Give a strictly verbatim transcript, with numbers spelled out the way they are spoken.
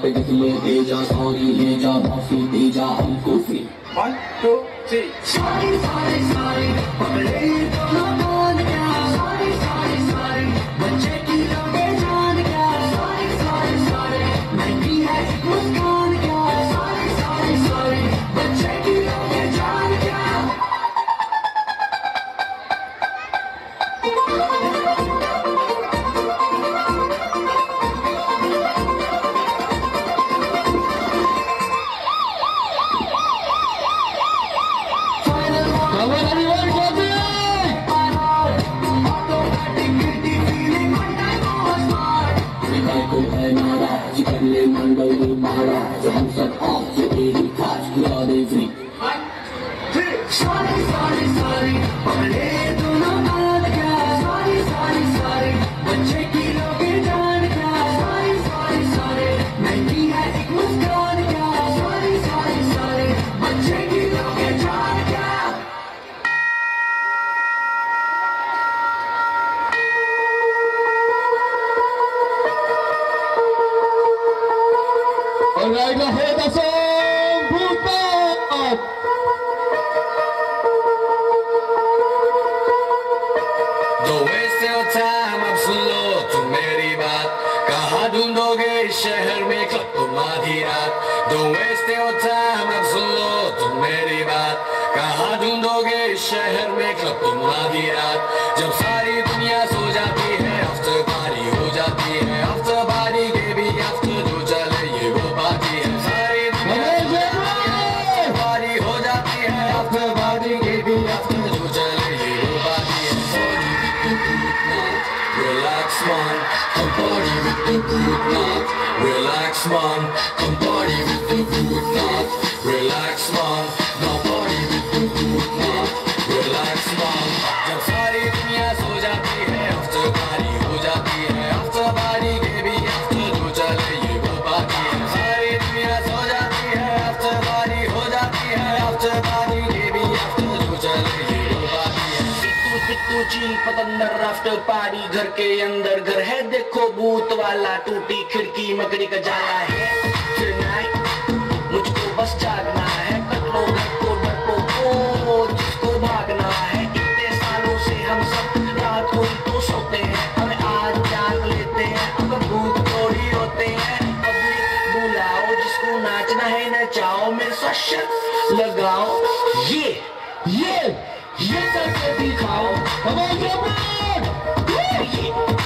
पे कितने तेजा सॉरी ले जा माफी दे जा हमको फिर one two three sorry sorry sorry पकड़े दोनों कान क्या सॉरी सॉरी सॉरी बच्चे की लोगे जान क्या सॉरी सॉरी सॉरी महंगी है मुस्कान क्या सॉरी सॉरी सॉरी बच्चे की लोगे जान क्या कर ले मंडल में महाराज हम सब आप ये तेरी खास खुदा दे फ्री सॉरी सॉरी सॉरी पकड़े दोनों हाथ क्या सॉरी सॉरी सॉरी बच्चे की लोगे जान क्या सॉरी सॉरी सॉरी महंगी है एक मुस्कान क्या सॉरी सॉरी सॉरी बच्चे की लोगे जान क्या Alright, ahead the song, Bhootnath. Don't waste your time, अब सुन लो तुम मेरी बात कहाँ ढूंढोगे इस शहर में क्लब तुम आधी रात Don't waste your time, अब सुन लो तुम मेरी बात कहाँ ढूंढोगे इस शहर में क्लब तुम आधी रात जब सारी दुनिया सो जाती है आफ्टर पार्टी हो जाती है आफ्टर पार्टी के भी आफ्टर जो चले ये वो पार्टी है सारी दुनिया पार्टी हो जाती है आफ्टर पार्टी के भी आफ्टर जो चले ये वो पार्टी है Relax man, come party with the Bhootnath. Relax man, come party with the Bhootnath. Relax man, now party with the Bhootnath. Relax man. जब सारी दुनिया सो जाती है after party हो जाती है after party के भी after जो चले ये वो पार्टी है सारी दुनिया सो जाती है after party हो जाती है after party के भी after जो चले ये वो पार्टी है पिट्टू चील पतंदर आफ्टर पार्टी घर के अंदर घर है देखो भूत वाला टूटी खिड़की मकड़ी का जाला है फिर नाइट मुझको बस जागना है कर लो घर को डर को जिसको भागना है इतने सालों से हम सब रात को ही तो सोते हैं हमें आज जाग लेते हैं अब भूत थोड़ी होते हैं पब्लिक बुलाओ जिसको नाचना है नचाओ मेरे साथ शर्त लगाओ ये ये ये करके दिखाओ हमारे